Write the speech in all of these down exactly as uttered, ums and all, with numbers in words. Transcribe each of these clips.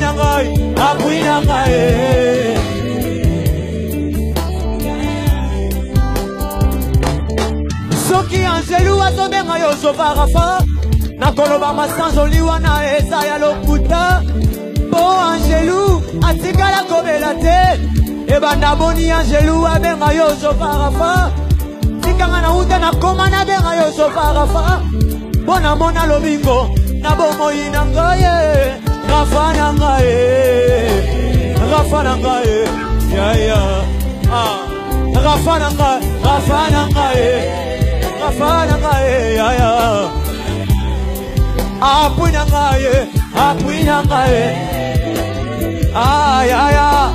na ngai, appui na ngai. Soki Angelou azobenga yo Zovarafa, nakoloba masanzo liwa na eza ya lokuta. Po Angelou atikala kobela te, ebanda boni Angelou abenga yo Zovarafa. Tikanga na uta na koma na benga yo Zovarafa. Bona mona lobingo na bomoi na ngai, Rafa na ngai, Rafa na ngai, ya ya, ah, Rafa na ngai, Rafa na ngai, Rafa na ngai, ya ya, appui na ngai, appui na ngai, ah ya ya.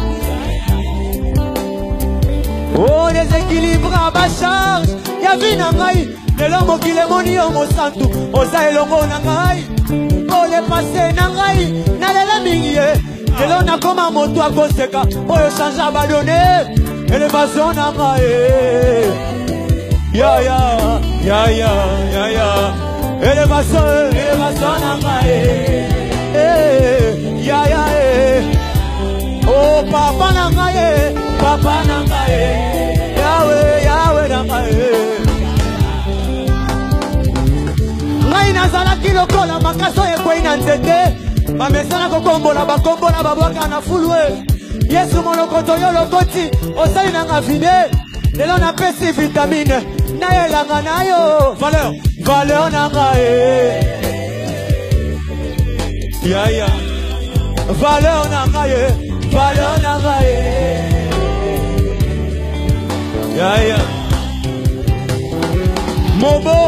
Oh, déséquilibre à ma charge, ya vi na ngai. Lelo mokile moni yo mosantu, oza elongo na ngai. Ole passé na ngai, na lelo mingi ye. Lelo na koma moto akoseka, oyo change abandonné. Élévation na ngai. Ya ya, ya ya, ya ya. Élévation, élévation na ngai. Eh, ya ya eh. Oh papa na ngai, papa na ngai. Yahweh, Yahweh na ngai. Ngai nazala kilo kola makaso ekwe na nzete. Bamesana kokombola bakombola babwaka na fulwe. Yesu molokoto yo lokoti osali na nga vide. Lelo na pesi vitamine na elanga na yo. Valeur, valeur na ngai. Ya ya. Valeur na ngai, valeur na ngai. Ya ya. Mobo